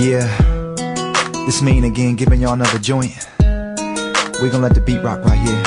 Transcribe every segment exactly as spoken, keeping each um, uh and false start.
Yeah, this Mayne again, giving y'all another joint. We gon' let the beat rock right here.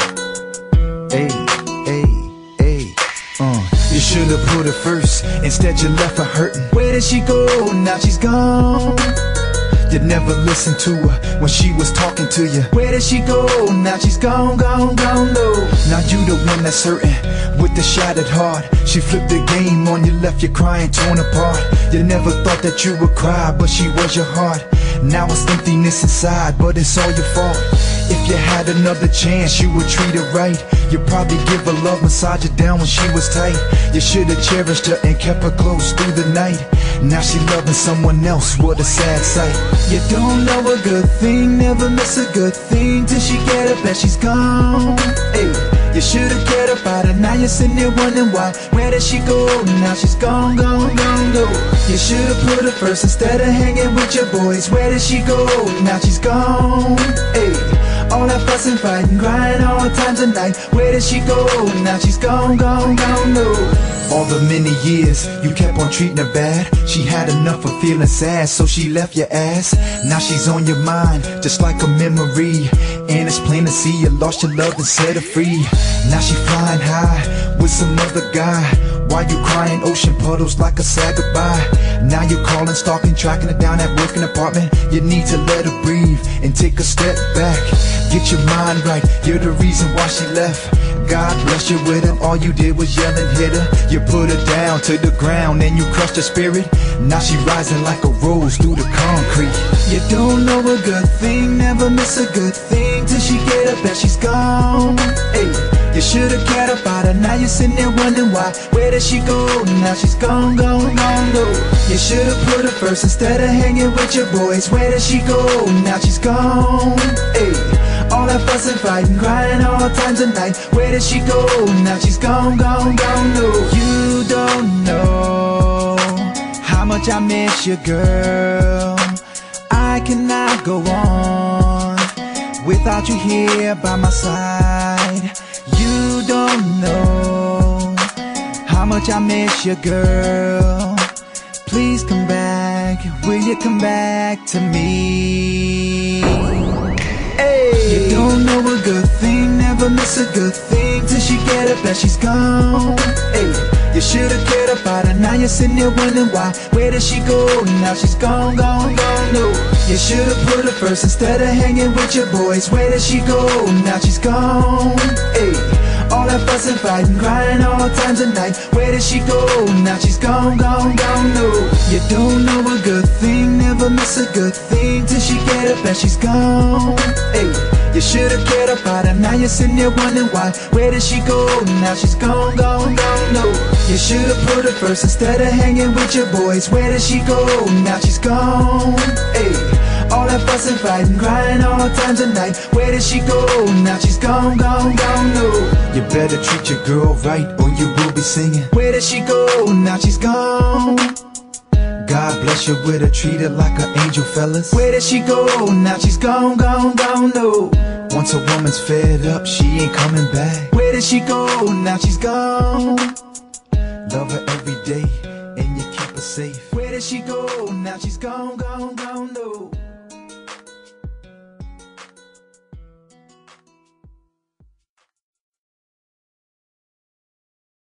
Hey, hey, hey, uh. You should've put her first, instead you left her hurting. Where did she go? Now she's gone. You never listened to her when she was talking to you. Where did she go? Now she's gone, gone, gone, no. Now you the one that's hurting with the shattered heart. She flipped the game on you, left you crying, torn apart. You never thought that you would cry, but she was your heart. Now it's emptiness inside, but it's all your fault. If you had another chance, you would treat her right. You'd probably give her love, massage her down when she was tight. You should've cherished her and kept her close through the night. Now she loving someone else, what a sad sight. You don't know a good thing, never miss a good thing till she get up and she's gone. Hey, you should've cared about her, now you're sitting there wondering why. Where did she go? Now she's gone, gone, gone, go. You should've put her first instead of hanging with your boys. Where did she go? Now she's gone. Hey, all that fussing, fighting, crying all times of night. Where did she go? Now she's gone, gone, gone, no. All the many years you kept on treating her bad, she had enough of feeling sad, so she left your ass. Now she's on your mind, just like a memory. And it's plain to see you lost your love and set her free. Now she flying high with some other guy. Why you crying ocean puddles like a sad goodbye? Now you calling, stalking, tracking her down at work and apartment. You need to let her breathe and take a step back. Get your mind right, you're the reason why she left. God bless you with her, all you did was yell and hit her. You put her down to the ground and you crushed her spirit. Now she rising like a rose through the concrete. You don't know a good thing, never miss a good thing till she get up and she's gone. Hey, you should've cared about her, now you're sitting there wondering why. Where did she go? Now she's gone, gone, gone, go. You should've put her first instead of hanging with your boys. Where did she go? Now she's gone. Hey, all that fussing, fighting, crying all times of night. Where did she go? Now she's gone, gone, gone, no. You don't know how much I miss you, girl. I cannot go on without you here by my side. You don't know how much I miss you, girl. Please come back, will you come back to me? Hey. You don't know a good thing, never miss a good thing till she get up and she's gone. Hey, you should've cared about her, now you're sitting there wondering why. Where did she go? Now she's gone, gone, gone, no. You should've put her first instead of hanging with your boys. Where did she go? Now she's gone. Hey, all that fussing, fighting, crying all times of night. Where did she go? Now she's gone, gone, gone, no. You don't know a good thing, never miss a good thing till she get up and she's gone. Hey, you should've cared about her, now you're sitting there wondering why. Where did she go? Now she's gone, gone, gone, no. You should've put her first instead of hanging with your boys. Where did she go? Now she's gone. Hey, all that fussing, fighting, crying all times of night. Where did she go? Now she's gone, gone, gone, no. You better treat your girl right or you will be singing. Where did she go? Now she's gone. God bless you with her, treat her like an angel, fellas. Where did she go? Now she's gone, gone, gone, no. Once a woman's fed up, she ain't coming back. Where did she go? Now she's gone. Love her every day and you keep her safe. Where did she go? Now she's gone, gone, gone, no.